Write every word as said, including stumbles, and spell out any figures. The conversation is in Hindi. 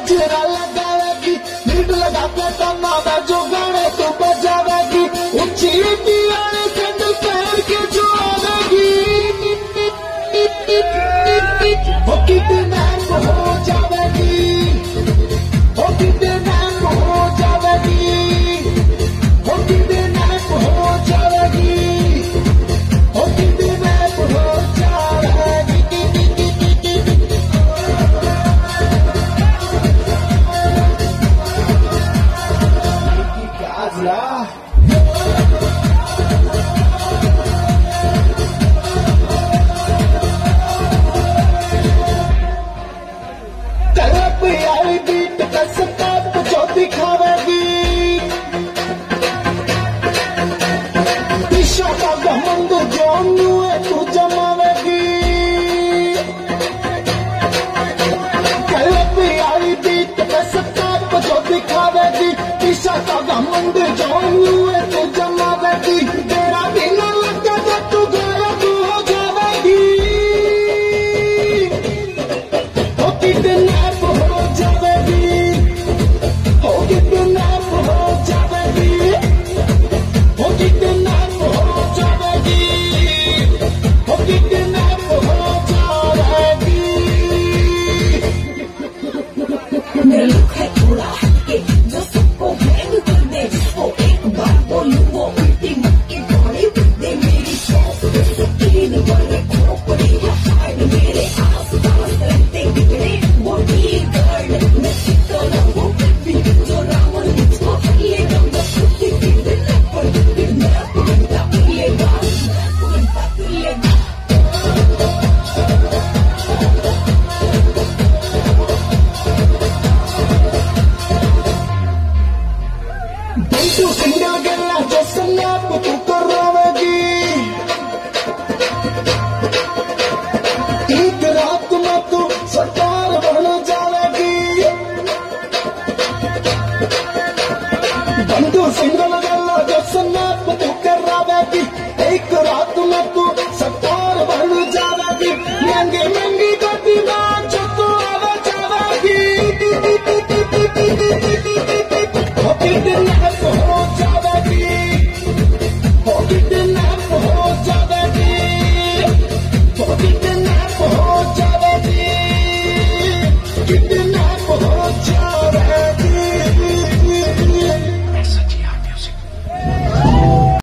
गजरा लगावेगी, लीड लगा के तना जो गाने तू बजावेगी, ऊंची वाले सैंडल पहन के जो आवेगी, वो किडनैप हो जावेगी, वो किडनैप हो जावेगी, वो किडनैप हो जावेगी, वो किडनैप हो जावेगी। Gazla. तड़प आई बीट का स्टेप जो दिखावेगी, ईशा का घमंड जो मुए तू जमावेगी, तड़प आई बीट का स्टेप जो दिखावेगी, ईशा का घमंड जो